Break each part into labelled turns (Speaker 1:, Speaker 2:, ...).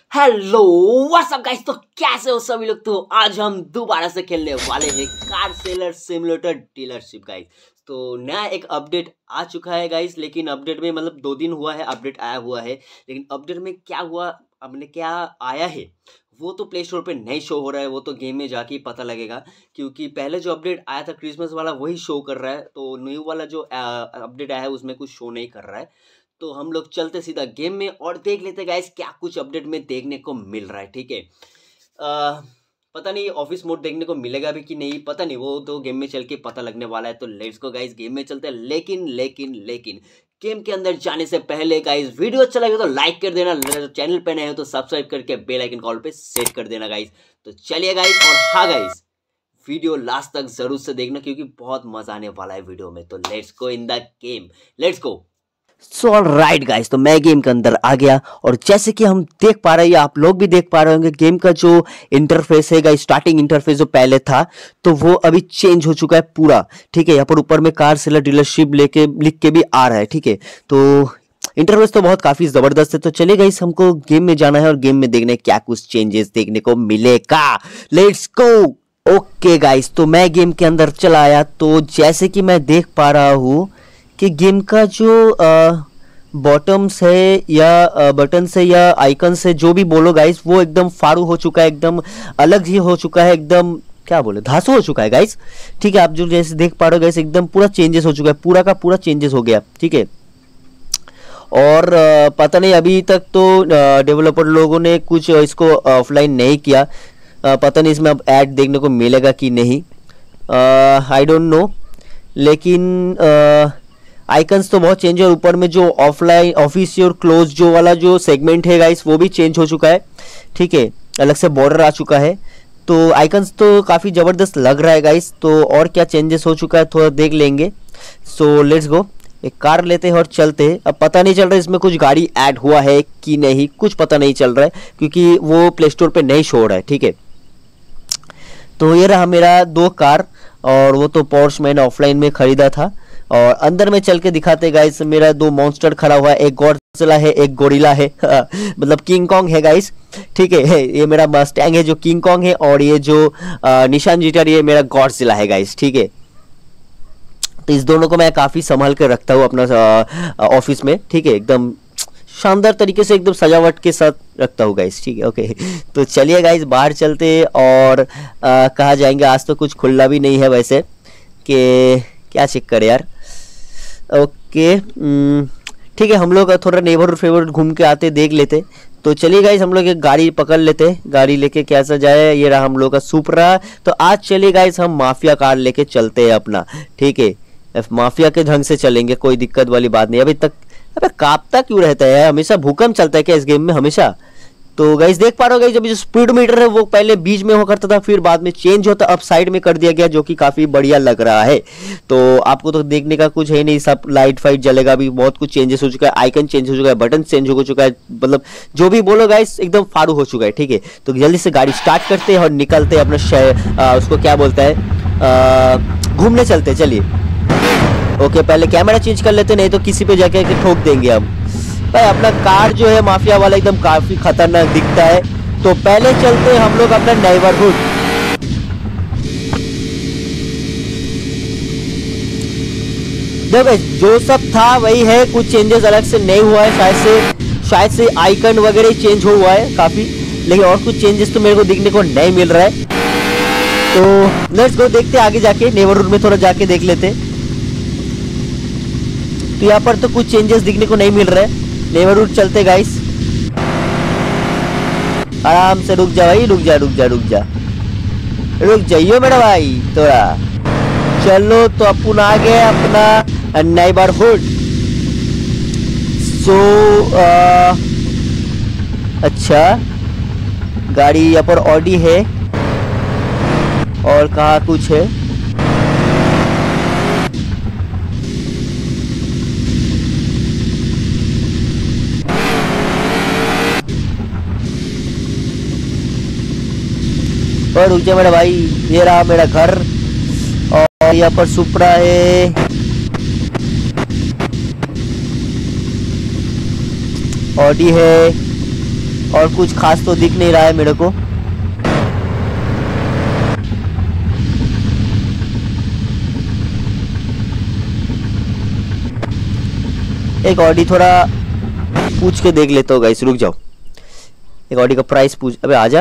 Speaker 1: Hello what's up guys, तो कैसे हो सभी लोग। तो आज हम दोबारा से खेलने वाले हैं car seller simulator dealership guys. तो नया एक अपडेट आ चुका है गाइस, लेकिन अपडेट में मतलब 2 दिन हुआ है अपडेट आया हुआ है, लेकिन अपडेट में क्या हुआ, हमने क्या आया है वो तो प्ले स्टोर पे नहीं शो हो रहा है, वो तो गेम में जाके ही पता लगेगा। क्योंकि पहले जो अपडेट आया था क्रिसमस वाला वही शो कर रहा है, तो न्यू वाला जो अपडेट आया है उसमें कुछ शो नहीं कर रहा है। तो हम लोग चलते सीधा गेम में और देख लेते गाइस क्या कुछ अपडेट में देखने को मिल रहा है। ठीक है, पता नहीं ऑफिस मोड देखने को मिलेगा भी कि नहीं, पता नहीं, वो तो गेम में चल के पता लगने वाला है। तो लेट्स गो गाइस, गेम में चलते हैं। लेकिन गेम के अंदर जाने से पहले गाइस, वीडियो अच्छा लगे तो लाइक कर देना, चैनल पे नए हो तो सब्सक्राइब करके बेल आइकन कॉल पे सेट कर देना गाइस। तो चलिए गाइस, और हाँ गाइस, वीडियो लास्ट तक जरूर से देखना क्योंकि बहुत मजा आने वाला है वीडियो में। तो let's go in the game, let's go. So alright guys, तो मैं गेम के अंदर आ गया और जैसे कि हम देख पा रहे हैं, आप लोग भी देख पा रहे होंगे, गेम का जो इंटरफेस है गाइस, स्टार्टिंग इंटरफेस जो पहले था तो वो अभी चेंज हो चुका है पूरा। ठीक है, यहाँ पर ऊपर में कार सेलर डीलरशिप लेके लिख के भी आ रहा है। ठीक है, तो इंटरफेस तो बहुत काफी जबरदस्त है। तो चलिए गाइस, हमको गेम में जाना है और गेम में देखना है क्या कुछ चेंजेस देखने को मिलेगा। Let's go. ओके गाइस, तो मैं गेम के अंदर चला आया। तो जैसे कि मैं देख पा रहा हूँ कि गेम का जो बॉटम्स है या बटन है या आइकन है, जो भी बोलो गाइस, वो एकदम फाड़ू हो चुका है, एकदम अलग ही हो चुका है, एकदम क्या बोले, धांसू हो चुका है गाइस। ठीक है, आप जो जैसे देख पा रहे हो गाइस, एकदम पूरा चेंजेस हो चुका है, पूरा का पूरा चेंजेस हो गया। ठीक है, और पता नहीं अभी तक तो डेवलपर लोगों ने कुछ इसको ऑफलाइन नहीं किया। पता नहीं इसमें अब ऐड देखने को मिलेगा कि नहीं, आई डोंट नो। लेकिन आइकन्स तो बहुत चेंज है, और ऊपर में जो ऑफलाइन ऑफिस और क्लोज जो वाला जो सेगमेंट है गाइस, वो भी चेंज हो चुका है। ठीक है, अलग से बॉर्डर आ चुका है। तो आइकन्स तो काफ़ी ज़बरदस्त लग रहा है गाइस। तो और क्या चेंजेस हो चुका है थोड़ा देख लेंगे। सो लेट्स गो, एक कार लेते हैं और चलते हैं। अब पता नहीं चल रहा है इसमें कुछ गाड़ी ऐड हुआ है कि नहीं, कुछ पता नहीं चल रहा है क्योंकि वो प्ले स्टोर पर नहीं शो रहा है। ठीक है, तो ये रहा मेरा 2 कार, और वो तो पोर्श मैंने ऑफलाइन में खरीदा था। और अंदर में चल के दिखाते गाइस, मेरा 2 मॉन्स्टर खड़ा हुआ है, एक गॉडजिला है, एक गोरिल्ला है मतलब किंग कॉन्ग है गाइस। ठीक है, ये मेरा मस्टैंग है जो किंग कॉन्ग है, और ये जो निशान जीटर, ये मेरा गॉडजिला है गाइस। ठीक है, तो इस दोनों को मैं काफी संभाल कर रखता हूँ अपना ऑफिस में। ठीक है, एकदम शानदार तरीके से, एकदम सजावट के साथ रखता हूँ गाइस। ठीक है, ओके। तो चलिए गाइस, बाहर चलते और कहाँ जाएंगे, आज तो कुछ खुला भी नहीं है वैसे, कि क्या चेक करे यार। ओके, ठीक है, हम लोग थोड़ा नेबरहुड फेवरहुड घूम के आते, देख लेते। तो चलिए गाइस, हम लोग एक गाड़ी पकड़ लेते, गाड़ी लेके कैसा जाए। ये रहा हम लोग का सुपरा। तो आज चलिए गाइस, हम माफिया कार लेके चलते हैं अपना। ठीक है, माफिया के ढंग से चलेंगे, कोई दिक्कत वाली बात नहीं। अभी तक अबे कांपता क्यों रहता है, हमेशा भूकंप चलता है क्या इस गेम में हमेशा। तो गाइस देख पा रहे हो गाइस, जब जो स्पीड मीटर है वो पहले बीच में हुआ करता था, फिर बाद में चेंज होता, अब साइड में कर दिया गया, जो कि काफी बढ़िया लग रहा है। तो आपको तो देखने का कुछ है नहीं, सब लाइट फाइट जलेगा भी, बहुत कुछ चेंजेस हो चुका है, आइकन चेंज हो चुका है, बटन चेंज हो चुका है, मतलब जो भी बोलो गाइस एकदम फाड़ू हो चुका है। ठीक है, तो जल्दी से गाड़ी स्टार्ट करते हैं और निकलते हैं अपना शहर, उसको क्या बोलता है, घूमने चलते। चलिए, ओके, पहले कैमरा चेंज कर लेते, नहीं तो किसी पे जाके ठोक देंगे हम। भाई अपना कार जो है माफिया वाला एकदम काफी खतरनाक दिखता है। तो पहले चलते हैं हम लोग अपना नेबरहुड। देखो जो सब था वही है, कुछ चेंजेस अलग से नहीं हुआ है, शायद से आइकन वगैरह चेंज हुआ है काफी, लेकिन और कुछ चेंजेस तो मेरे को देखने को नहीं मिल रहा है। तो लेट्स गो, देखते आगे जाके, नेबरहुड में थोड़ा जाके देख लेते। तो यहाँ पर तो कुछ चेंजेस दिखने को नहीं मिल रहा है। नेबरहुड चलते गाइस, आराम से, रुक जा भाई, रुक जाइयो मेरा भाई थोड़ा। चलो, तो अपन आ गए अपना नेबरहुड। सो अच्छा, गाड़ी यहाँ पर ऑडी है, और कहाँ कुछ है, और रुक जा मेरा भाई। ये रहा मेरा घर, और यहाँ पर सुपरा है, ऑडी है, और कुछ खास तो दिख नहीं रहा है मेरे को। एक ऑडी थोड़ा पूछ के देख लेता हूँ गाइस, रुक जाओ। एक ऑडी का प्राइस पूछ, अबे आजा।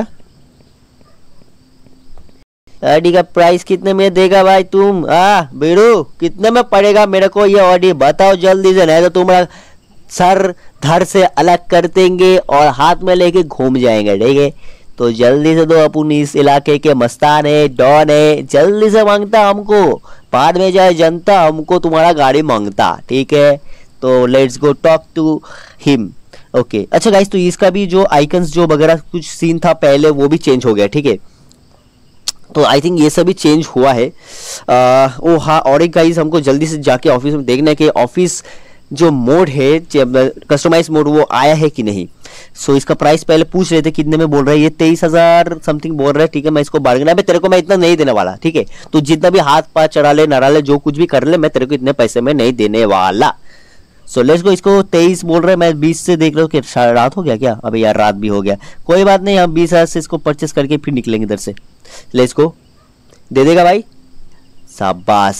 Speaker 1: ऑडी का प्राइस कितने में देगा भाई तुम? बेड़ू कितने में पड़ेगा मेरे को ये ऑडी बताओ जल्दी से, नहीं तो तुम्हारा सर धड़ से अलग कर देंगे और हाथ में लेके घूम जाएंगे, ठीक है? तो जल्दी से दो, अपन इस इलाके के मस्तान है, डॉन है, जल्दी से मांगता हमको, बाद में जाए जनता हमको तुम्हारा गाड़ी मांगता, ठीक है? तो let's go talk to him. Okay अच्छा गाइस, तो इसका भी जो आइकन्स जो वगैरह कुछ सीन था पहले वो भी चेंज हो गया, ठीक है? तो आई थिंक ये सभी चेंज हुआ है। ओ हाँ, और एक गाइस हमको जल्दी से जाके ऑफिस में देखना है कि ऑफिस जो मोड है कस्टमाइज मोड वो आया है कि नहीं। सो इसका प्राइस पहले पूछ रहे थे कितने में बोल रहा है, ये 23,000 समथिंग बोल रहा है, ठीक है? मैं इसको बार्गेन, अबे तेरे को मैं इतना नहीं देने वाला, ठीक है? तो जितना भी हाथ पाथ चढ़ा ले नरा ले जो कुछ भी कर ले, मैं तेरे को इतने पैसे में नहीं देने वाला। So let's go. इसको 23 बोल रहे हैं, मैं 20 से देख रहा हूँ कि रात हो गया क्या? अबे यार रात भी हो गया, कोई बात नहीं, हम 20,000 से इसको परचेस करके फिर निकलेंगे इधर से। लेट्स गो, दे देगा भाई, शाबाश।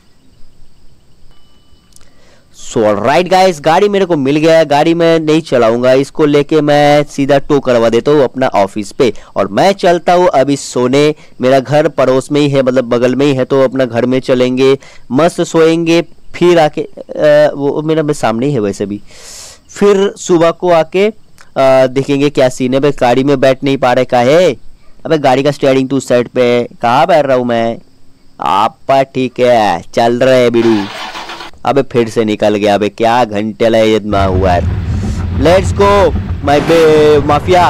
Speaker 1: सो राइट गाइस, गाड़ी मेरे को मिल गया है, गाड़ी मैं नहीं चलाऊंगा, इसको लेके मैं सीधा टो करवा देता हूँ अपना ऑफिस पे और मैं चलता हूँ अभी सोने। मेरा घर पड़ोस में ही है, मतलब बगल में ही है, तो अपना घर में चलेंगे, मस्त सोएंगे, फिर आके वो मेरा सामने ही है वैसे भी, फिर सुबह को आके देखेंगे क्या सीन है। भाई गाड़ी में बैठ नहीं पा रहे का है? अबे गाड़ी का स्टीयरिंग टू साइड पे, कहाँ बैठ रहा हूँ मैं? आपा ठीक है, चल रहे बिरू। अबे फिर से निकल गया, अबे क्या घंटे लगा हुआ है। Let's go my mafia.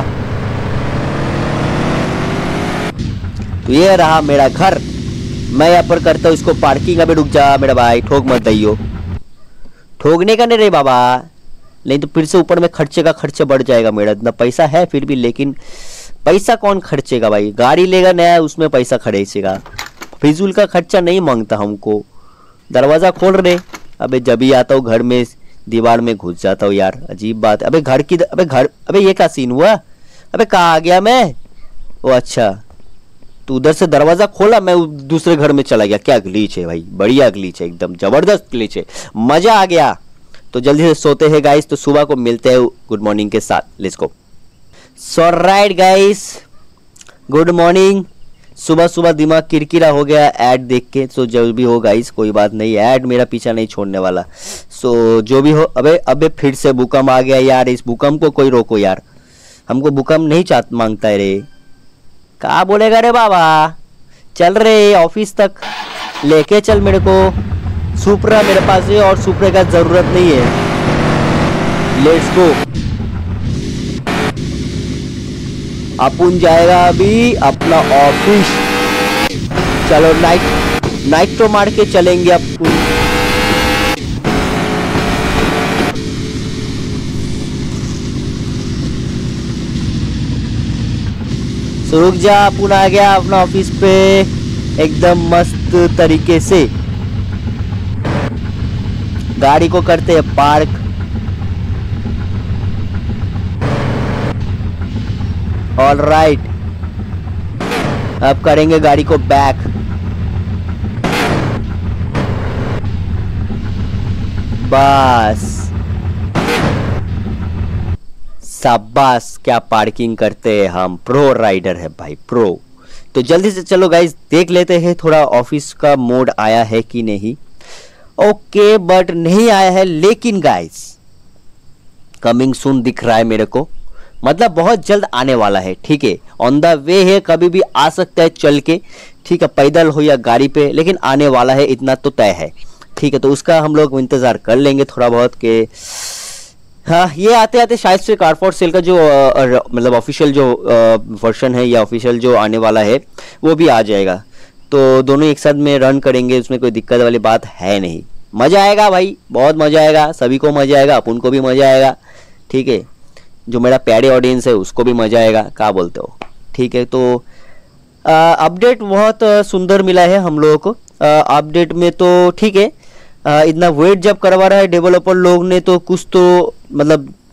Speaker 1: तो ये रहा मेरा घर, मैं यहाँ पर करता हूँ इसको पार्किंग। अबे रुक जा मेरा भाई, ठोक मत दइयो, ठोकने का नहीं रे बाबा, नहीं तो फिर से ऊपर में खर्चे का खर्चा बढ़ जाएगा। मेरा इतना पैसा है फिर भी, लेकिन पैसा कौन खर्चेगा भाई? गाड़ी लेगा नया, उसमें पैसा खर्चेगा, फिजूल का खर्चा नहीं मांगता हमको। दरवाजा खोल रहे, अबे जब ही आता हूँ घर में दीवार में घुस जाता हूँ यार, अजीब बात है। अबे घर की, अबे घर, अबे ये क्या सीन हुआ? अबे कहाँ आ गया मैं? ओ अच्छा, तो उधर से दरवाजा खोला, मैं दूसरे घर में चला गया। क्या ग्लिच है भाई, बढ़िया ग्लिच है, एकदम जबरदस्त ग्लिच है, मजा आ गया। तो जल्दी से सोते हैं गाइस, तो सुबह को मिलते हैं गुड मॉर्निंग के साथ। Let's go. So right guys, good morning. सुबह सुबह दिमाग किरकिरा हो गया ऐड देख के, सो जो भी हो गाइस कोई बात नहीं, ऐड मेरा पीछा नहीं छोड़ने वाला। सो जो भी हो, अबे अबे फिर से भूकंप आ गया यार, इस भूकंप को कोई रोको यार, हमको भूकंप नहीं मांगता है रे। कहा बोलेगा रे बाबा, चल रे ऑफिस तक लेके चल मेरे को। सुपरा मेरे पास है और सुपरे का जरूरत नहीं है। लेट्स गो, अपन जाएगा अभी अपना ऑफिस। चलो नाइट तो मार के चलेंगे अपन। तो रुक जा, अपन आ गया अपना ऑफिस पे एकदम मस्त तरीके से। गाड़ी को करते हैं पार्क। ऑल राइट, अब करेंगे गाड़ी को बैक। बस शाबाश, क्या पार्किंग करते हैं हम, प्रो राइडर है भाई, प्रो। तो जल्दी से चलो गाइस देख लेते हैं थोड़ा ऑफिस का मोड आया है कि नहीं। ओके बट नहीं आया है, लेकिन गाइस कमिंग सून दिख रहा है मेरे को, मतलब बहुत जल्द आने वाला है, ठीक है? ऑन द वे है, कभी भी आ सकता है चल के, ठीक है? पैदल हो या गाड़ी पे, लेकिन आने वाला है इतना तो तय है, ठीक है? तो उसका हम लोग इंतजार कर लेंगे थोड़ा बहुत के। हाँ, ये आते आते शायद से कार फॉर सेल का जो मतलब ऑफिशियल जो वर्जन है या ऑफिशियल जो आने वाला है वो भी आ जाएगा। तो दोनों एक साथ में रन करेंगे, उसमें कोई दिक्कत वाली बात है नहीं। मजा आएगा भाई, बहुत मजा आएगा, सभी को मजा आएगा, अपन को भी मजा आएगा, ठीक है? जो मेरा प्यारे ऑडियंस है उसको भी मजा आएगा, क्या बोलते हो? ठीक है, तो अपडेट बहुत सुंदर मिला है हम लोगों को। अपडेट में तो ठीक है, इतना वेट जब करवा रहा है डेवलपर लोग ने, तो कुछ तो मतलब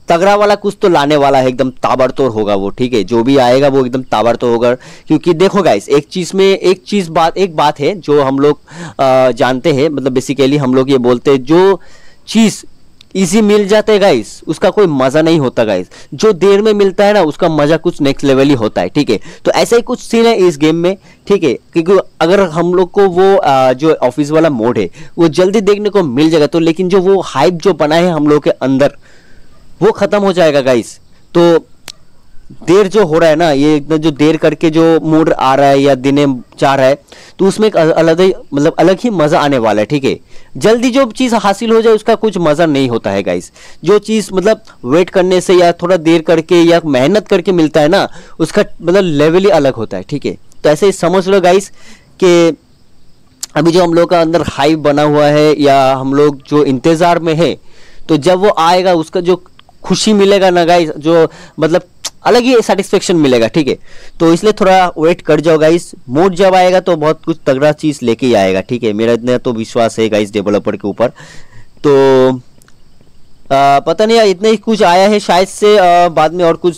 Speaker 1: तगड़ा वाला कुछ तो लाने वाला है, एकदम ताबड़तोड़ होगा वो, ठीक है। जो भी आएगा वो एकदम ताबड़तोड़ होगा, क्योंकि देखो गाइस एक बात है जो हम लोग जानते हैं, मतलब बेसिकली हम लोग ये बोलते हैं, जो चीज इजी मिल जाता है गाइस उसका कोई मजा नहीं होता गाइस, जो देर में मिलता है ना उसका मजा कुछ नेक्स्ट लेवल ही होता है, ठीक है। तो ऐसा ही कुछ सीन है इस गेम में, ठीक है, क्योंकि अगर हम लोग को वो जो ऑफिस वाला मोड है वो जल्दी देखने को मिल जाएगा, तो लेकिन जो वो हाइप जो बना है हम लोग के अंदर वो खत्म हो जाएगा गाइस। तो देर जो हो रहा है ना, ये जो देर करके जो मोड आ रहा है या दिने जा रहा है, तो उसमें एक अलग ही मजा आने वाला है, ठीक है। जल्दी जो चीज हासिल हो जाए उसका कुछ मजा नहीं होता है गाइस, जो चीज मतलब वेट करने से या थोड़ा देर करके या मेहनत करके मिलता है ना, उसका मतलब लेवल ही अलग होता है, ठीक है। तो ऐसे ही समझ लो गाइस कि अभी जो हम लोग का अंदर हाइप बना हुआ है या हम लोग जो इंतजार में है, तो जब वो आएगा उसका जो खुशी मिलेगा ना गाइस, जो मतलब अलग ही सेटिस्फेक्शन मिलेगा, ठीक है। तो इसलिए थोड़ा वेट कर जाओ गाइस, मोड जब आएगा तो बहुत कुछ तगड़ा चीज लेके ही आएगा, ठीक है। मेरा इतना तो विश्वास है गाइस डेवलपर के ऊपर। तो पता नहीं इतना ही कुछ आया है, शायद से बाद में और कुछ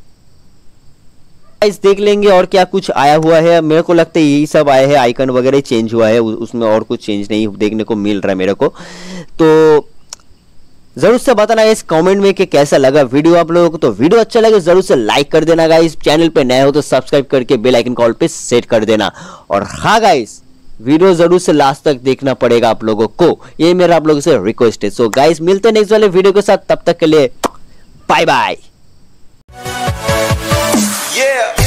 Speaker 1: गाइस देख लेंगे और क्या कुछ आया हुआ है। मेरे को लगता है यही सब आया है, आइकन वगैरह चेंज हुआ है, उसमें और कुछ चेंज नहीं देखने को मिल रहा है मेरे को। तो जरूर से बताना इस कमेंट में कि कैसा लगा वीडियो आप लोगों को। तो वीडियो अच्छा लगे जरूर से लाइक कर देना गाइस, चैनल पे नए हो तो सब्सक्राइब करके बेल आइकन कॉल पे सेट कर देना। और हाँ गाइस, वीडियो जरूर से लास्ट तक देखना पड़ेगा आप लोगों को, ये मेरा आप लोगों से रिक्वेस्ट है। सो गाइस मिलते हैं नेक्स्ट वाले वीडियो के साथ, तब तक के लिए बाय बाय।